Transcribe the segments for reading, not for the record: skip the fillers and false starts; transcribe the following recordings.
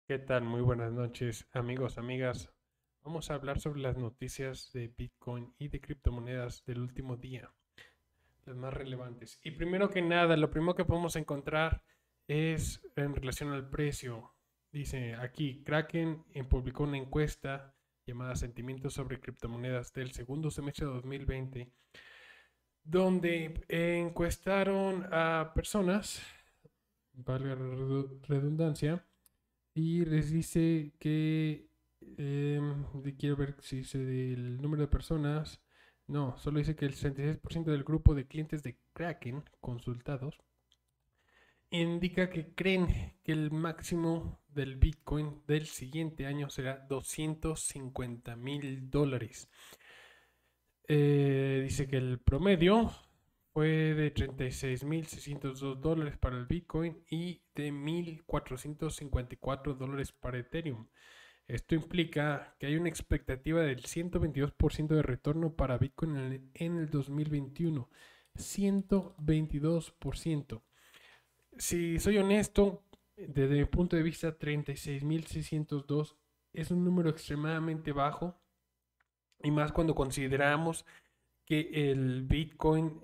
¿Qué tal? Muy buenas noches, amigos, amigas. Vamos a hablar sobre las noticias de Bitcoin y de criptomonedas del último día, las más relevantes. Y primero que nada, lo primero que podemos encontrar es en relación al precio. Dice aquí, Kraken publicó una encuesta llamada Sentimientos sobre criptomonedas del segundo semestre de 2020, donde encuestaron a personas, valga la redundancia, y les dice que quiero ver si dice del número de personas. No, solo dice que el 66% del grupo de clientes de Kraken consultados indica que creen que el máximo del Bitcoin del siguiente año será $250,000. Dice que el promedio fue de $36,602 para el Bitcoin y de $1,454 para Ethereum. Esto implica que hay una expectativa del 122% de retorno para Bitcoin en el 2021. 122%. Si soy honesto, desde mi punto de vista, 36,602 es un número extremadamente bajo. Y más cuando consideramos que el Bitcoin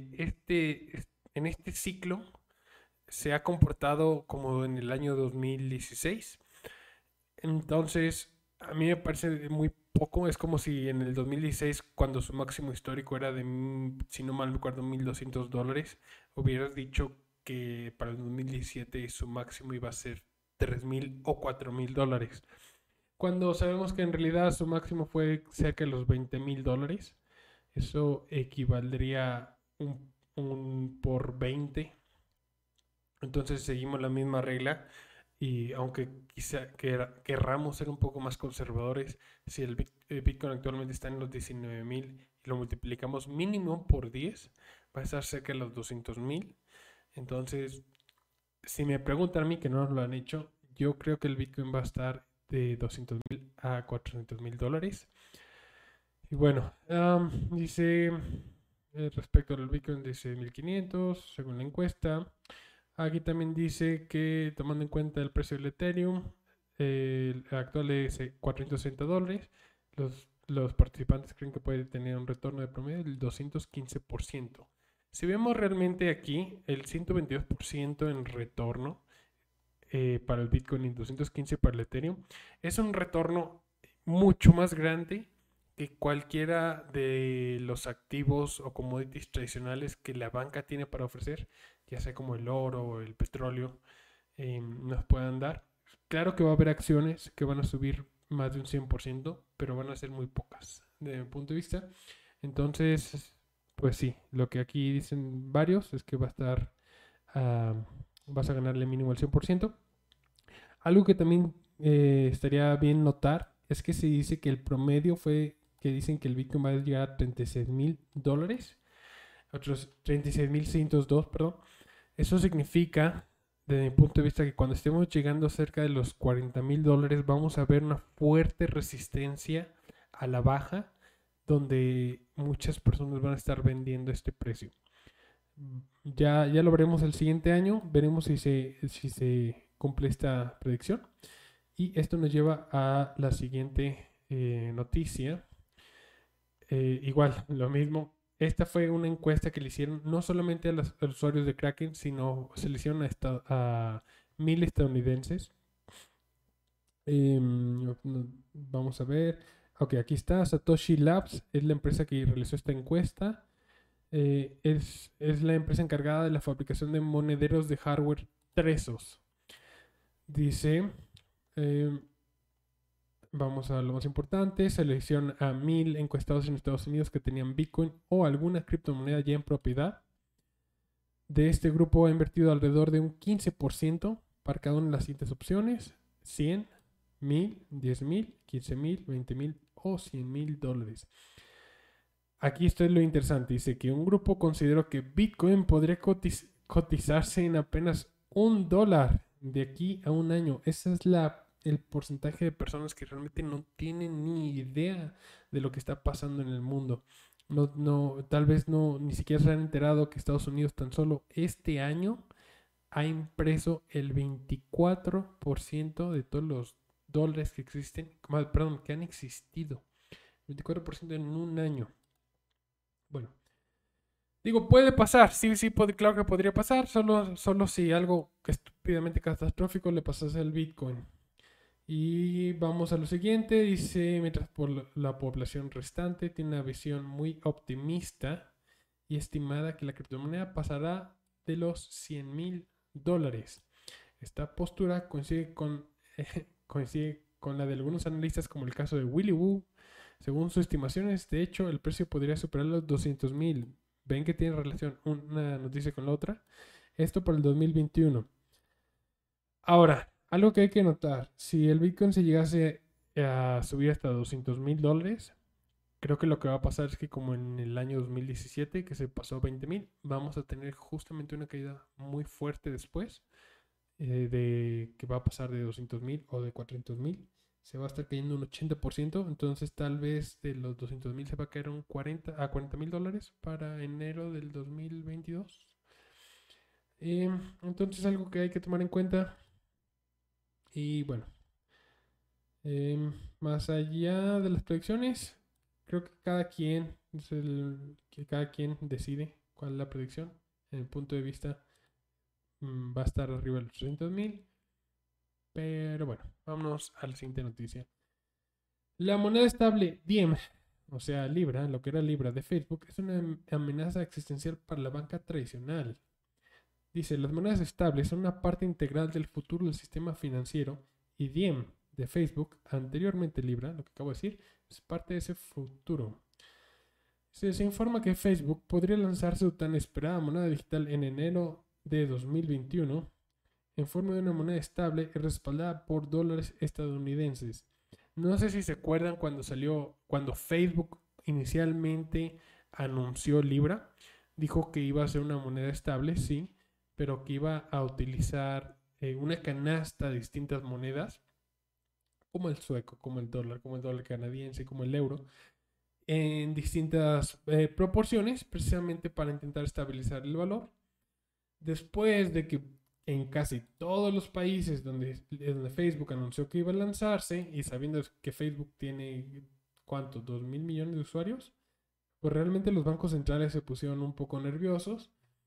en este ciclo se ha comportado como en el año 2016. Entonces, a mí me parece muy poco. Es como si en el 2016, cuando su máximo histórico era de, si no mal recuerdo, $1,200, hubieras dicho que para el 2017 su máximo iba a ser $3,000 o $4,000. Cuando sabemos que en realidad su máximo fue cerca de los $20,000. Eso equivaldría un por 20. Entonces seguimos la misma regla y aunque quizá querramos ser un poco más conservadores, si el Bitcoin actualmente está en los 19,000 y lo multiplicamos mínimo por 10, va a estar cerca de los 200,000. Entonces, si me preguntan a mí que no lo han hecho, yo creo que el Bitcoin va a estar de 200,000 a $400,000. Y bueno, dice respecto al Bitcoin, dice 1,500 según la encuesta. Aquí también dice que tomando en cuenta el precio del Ethereum, el actual es $460, los participantes creen que puede tener un retorno de promedio del 215%. Si vemos realmente aquí el 122% en retorno para el Bitcoin y 215 para el Ethereum, es un retorno mucho más grande que cualquiera de los activos o commodities tradicionales que la banca tiene para ofrecer, ya sea como el oro o el petróleo, nos puedan dar. Claro que va a haber acciones que van a subir más de un 100%, pero van a ser muy pocas, desde mi punto de vista. Entonces, pues sí, lo que aquí dicen varios es que va a estar, vas a ganarle mínimo el 100%. Algo que también estaría bien notar es que se dice que el promedio fue que dicen que el Bitcoin va a llegar a $36,000, otros 36,602, perdón. Eso significa, desde mi punto de vista, que cuando estemos llegando cerca de los $40,000 vamos a ver una fuerte resistencia a la baja, donde muchas personas van a estar vendiendo este precio. Ya lo veremos el siguiente año, veremos si se cumple esta predicción. Y esto nos lleva a la siguiente noticia. Igual, lo mismo. Esta fue una encuesta que le hicieron no solamente a los usuarios de Kraken, sino se le hicieron a 1,000 estadounidenses. Vamos a ver. Ok, aquí está. Satoshi Labs es la empresa que realizó esta encuesta. Es la empresa encargada de la fabricación de monederos de hardware Trezos. Dice, eh, vamos a lo más importante, selecciona a 1,000 encuestados en Estados Unidos que tenían Bitcoin o alguna criptomoneda ya en propiedad. De este grupo ha invertido alrededor de un 15% para cada una de las siguientes opciones: 100, 1,000, 10,000, 15,000, 20,000 o $100,000. Aquí está lo interesante. Dice que un grupo consideró que Bitcoin podría cotizarse en apenas $1 de aquí a un año. Ese es el porcentaje de personas que realmente no tienen ni idea de lo que está pasando en el mundo. No, tal vez no, ni siquiera se han enterado que Estados Unidos tan solo este año ha impreso el 24% de todos los dólares que existen, perdón, que han existido. 24% en un año. Bueno, digo, puede pasar, sí, claro que podría pasar, solo si algo estúpidamente catastrófico le pasase al Bitcoin. Y vamos a lo siguiente, dice, mientras por la población restante tiene una visión muy optimista y estimada que la criptomoneda pasará de los $100,000. Esta postura coincide con la de algunos analistas, como el caso de Willy Woo. Según sus estimaciones, de hecho, el precio podría superar los 200,000. ¿Ven que tiene relación una noticia con la otra? Esto para el 2021. Ahora, algo que hay que notar, si el Bitcoin se llegase a subir hasta $200,000, creo que lo que va a pasar es que como en el año 2017, que se pasó a 20,000, vamos a tener justamente una caída muy fuerte después, de que va a pasar de 200,000 o de 400,000. Se va a estar cayendo un 80%, entonces tal vez de los 200,000 se va a caer un $40,000 para enero del 2022. Entonces algo que hay que tomar en cuenta. Y bueno, más allá de las predicciones, creo que cada quien decide cuál es la predicción. En el punto de vista, va a estar arriba de los 300,000. Pero bueno, vámonos a la siguiente noticia. La moneda estable Diem, o sea, Libra, lo que era Libra de Facebook, es una amenaza existencial para la banca tradicional. Dice, las monedas estables son una parte integral del futuro del sistema financiero y Diem de Facebook, anteriormente Libra, lo que acabo de decir, es parte de ese futuro. Se informa que Facebook podría lanzar su tan esperada moneda digital en enero de 2021 en forma de una moneda estable y respaldada por dólares estadounidenses. No sé si se acuerdan cuando Facebook inicialmente anunció Libra, dijo que iba a ser una moneda estable, sí, pero que iba a utilizar una canasta de distintas monedas, como el sueco, como el dólar canadiense, como el euro, en distintas proporciones, precisamente para intentar estabilizar el valor. Después de que en casi todos los países donde Facebook anunció que iba a lanzarse, y sabiendo que Facebook tiene, ¿cuánto? 2,000,000,000 de usuarios, pues realmente los bancos centrales se pusieron un poco nerviosos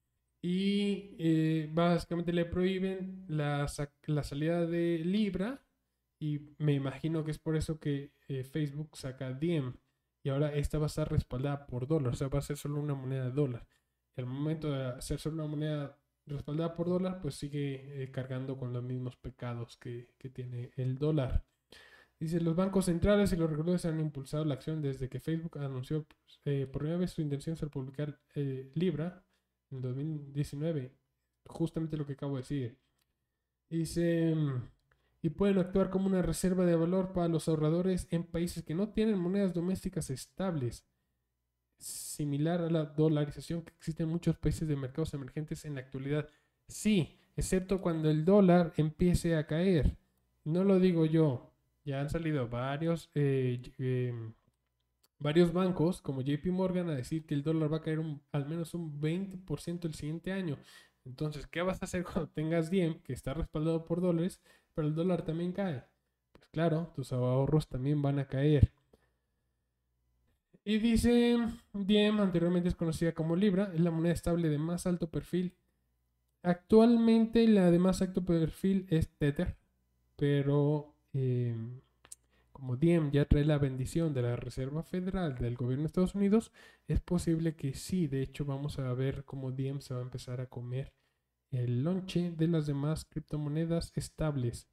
y básicamente le prohíben la salida de Libra, y me imagino que es por eso que Facebook saca Diem, y ahora esta va a estar respaldada por dólar, o sea, va a ser solo una moneda de dólar. Y al momento de hacer solo una moneda respaldada por dólar, pues sigue cargando con los mismos pecados que tiene el dólar. Dice, los bancos centrales y los reguladores han impulsado la acción desde que Facebook anunció por primera vez su intención de publicar Libra en 2019. Justamente lo que acabo de decir. Dice, y pueden actuar como una reserva de valor para los ahorradores en países que no tienen monedas domésticas estables, similar a la dolarización que existe en muchos países de mercados emergentes en la actualidad. Sí, excepto cuando el dólar empiece a caer. No lo digo yo. Ya han salido varios bancos como JP Morgan a decir que el dólar va a caer al menos un 20% el siguiente año. Entonces, ¿qué vas a hacer cuando tengas Diem, que está respaldado por dólares, pero el dólar también cae? Pues claro, tus ahorros también van a caer. Y dice, Diem, anteriormente es conocida como Libra, es la moneda estable de más alto perfil. Actualmente la de más alto perfil es Tether, pero como Diem ya trae la bendición de la Reserva Federal del gobierno de Estados Unidos, es posible que sí, de hecho vamos a ver cómo Diem se va a empezar a comer el lonche de las demás criptomonedas estables.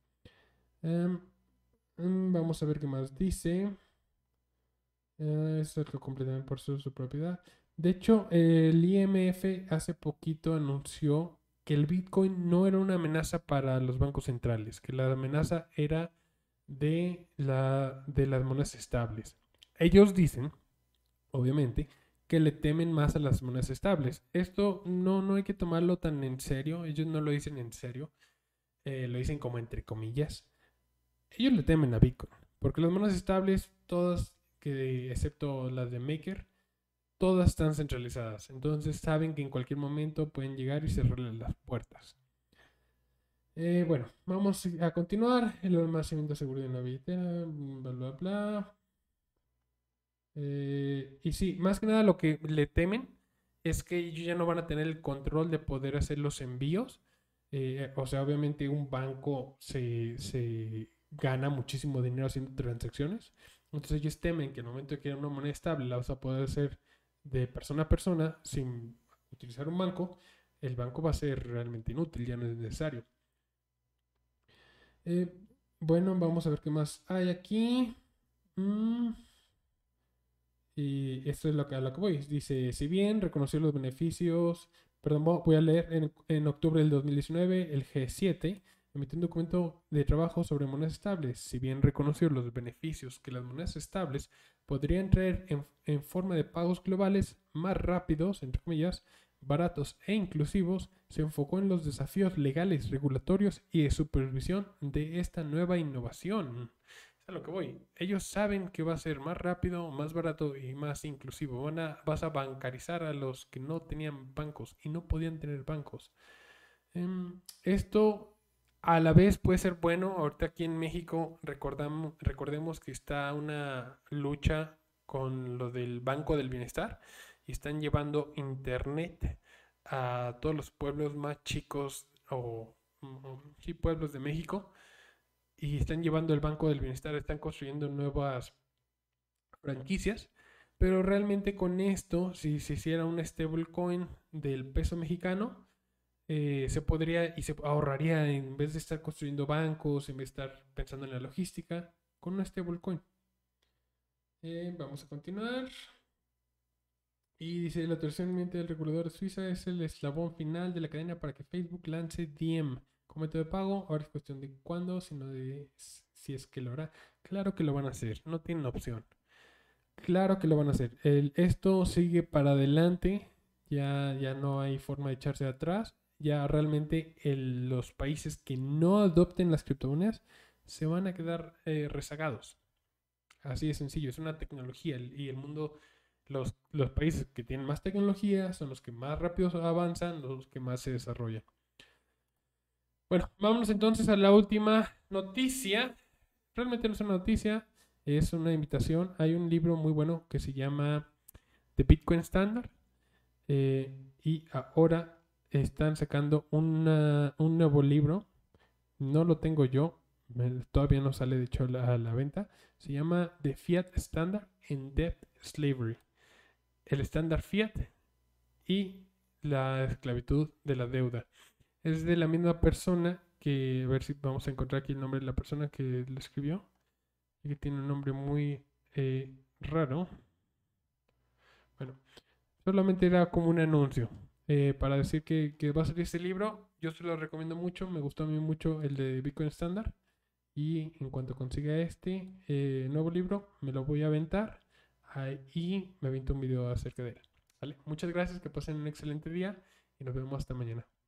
Vamos a ver qué más dice. Esto es lo completamente por su propiedad. De hecho, el IMF hace poquito anunció que el Bitcoin no era una amenaza para los bancos centrales, que la amenaza era de las monedas estables. Ellos dicen, obviamente, que le temen más a las monedas estables. Esto no hay que tomarlo tan en serio. Ellos no lo dicen en serio. Lo dicen como entre comillas. Ellos le temen a Bitcoin. Porque las monedas estables, todas, excepto las de Maker, todas están centralizadas. Entonces saben que en cualquier momento pueden llegar y cerrarles las puertas. Bueno, vamos a continuar. El almacenamiento seguro de una billetera, bla, bla, bla. Y sí, más que nada lo que le temen es que ellos ya no van a tener el control de poder hacer los envíos. O sea, obviamente un banco se gana muchísimo dinero haciendo transacciones. Entonces ellos temen que en el momento de que haya una moneda estable la vas a poder hacer de persona a persona sin utilizar un banco. El banco va a ser realmente inútil, ya no es necesario. Eh, bueno, vamos a ver qué más hay aquí. Mm, y esto es a lo que voy. Dice, si bien reconoció los beneficios, perdón, voy a leer, en octubre del 2019, el G7 emitió un documento de trabajo sobre monedas estables. Si bien reconoció los beneficios que las monedas estables podrían traer en forma de pagos globales más rápidos, entre comillas, baratos e inclusivos, se enfocó en los desafíos legales, regulatorios y de supervisión de esta nueva innovación. Es a lo que voy. Ellos saben que va a ser más rápido, más barato y más inclusivo. Vas a bancarizar a los que no tenían bancos y no podían tener bancos. Esto a la vez puede ser bueno. Ahorita aquí en México recordemos que está una lucha con lo del Banco del Bienestar y están llevando internet a todos los pueblos más chicos o sí, pueblos de México y están llevando el Banco del Bienestar, están construyendo nuevas franquicias, pero realmente con esto, si se hiciera un stablecoin del peso mexicano, se podría y se ahorraría en vez de estar construyendo bancos, en vez de estar pensando en la logística, con un stablecoin. Vamos a continuar. Y dice, la autorización ambiente del regulador de Suiza es el eslabón final de la cadena para que Facebook lance Diem como método de pago. Ahora es cuestión de cuándo, sino de si es que lo hará. Claro que lo van a hacer, no tienen opción. Claro que lo van a hacer. Esto sigue para adelante, ya no hay forma de echarse atrás. Ya realmente los países que no adopten las criptomonedas se van a quedar rezagados. Así de sencillo, es una tecnología y el mundo, los países que tienen más tecnología son los que más rápido avanzan, los que más se desarrollan. Bueno, vámonos entonces a la última noticia. Realmente no es una noticia, es una invitación. Hay un libro muy bueno que se llama The Bitcoin Standard eh, y ahora están sacando un nuevo libro. No lo tengo yo, todavía no sale de hecho a la venta. Se llama The Fiat Standard in Debt Slavery. El estándar Fiat y la esclavitud de la deuda. Es de la misma persona que, a ver si vamos a encontrar aquí el nombre de la persona que lo escribió, y que tiene un nombre muy raro. Bueno, solamente era como un anuncio para decir que va a salir este libro. Yo se lo recomiendo mucho, me gustó a mí mucho el de Bitcoin Standard. Y en cuanto consiga este nuevo libro, me lo voy a aventar y me aviento un video acerca de él. ¿Vale? Muchas gracias, que pasen un excelente día y nos vemos hasta mañana.